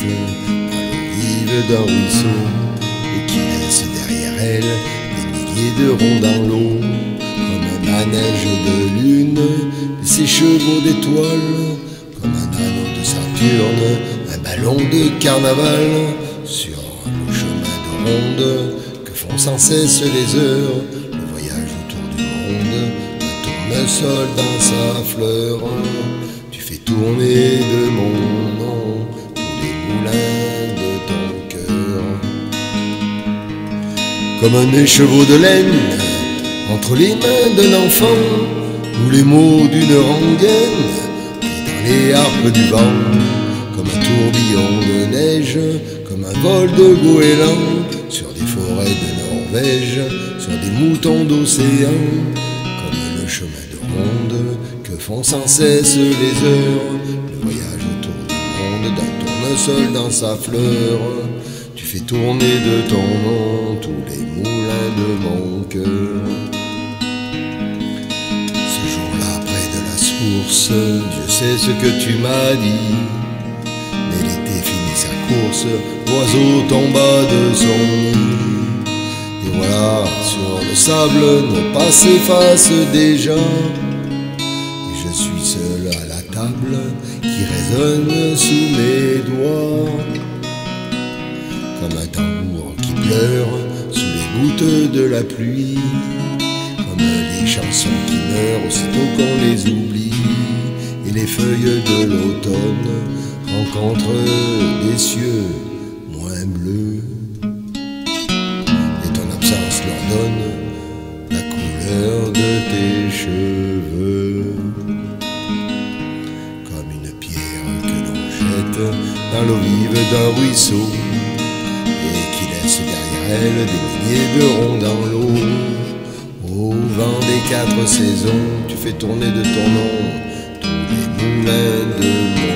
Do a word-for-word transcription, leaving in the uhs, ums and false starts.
par l'eau vive d'un ruisseau, et qui laisse derrière elle des milliers de ronds dans l'eau, comme un manège de lune, et ses chevaux d'étoiles, comme un anneau de Saturne, un ballon de carnaval, sur le chemin de ronde que font sans cesse les heures, le voyage autour du monde, un tournesol dans sa fleur. Tu fais tourner de mon nom tous les moulins de ton cœur, comme un écheveau de laine entre les mains d'un enfant, ou les mots d'une rengaine pris dans les harpes du vent, comme un tourbillon de neige, comme un vol de goéland sur des forêts de Norvège, sur des moutons d'océan, comme le chemin de ronde que font sans cesse les heures, le voyage autour du monde d'un tournesol dans sa fleur. Tu fais tourner de ton nom tous les moulins de mon cœur. Ce jour-là, près de la source, Dieu sait ce que tu m'as dit, mais l'été finit sa course, l'oiseau tomba de son nid, et voilà, sur le sable, nos pas s'effacent déjà, et je suis seul à la table qui résonne sous mes doigts, comme un tambour qui pleure sous les gouttes de la pluie, comme les chansons qui meurent aussitôt qu'on les oublie, et les feuilles de l'automne rencontrent des cieux moins bleus, et ton absence leur donne la couleur de tes cheveux, comme une pierre que l'on jette dans l'eau vive d'un ruisseau, et qui laisse derrière elle des milliers de ronds dans l'eau. Au vent des quatre saisons, tu fais tourner de ton nom tous les moulins de mon